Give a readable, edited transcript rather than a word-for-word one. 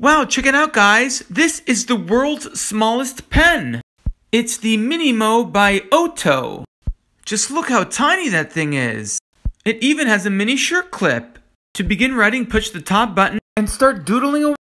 Wow, check it out, guys. This is the world's smallest pen. It's the Minimo by Oto. Just look how tiny that thing is. It even has a mini shirt clip. To begin writing, push the top button and start doodling away.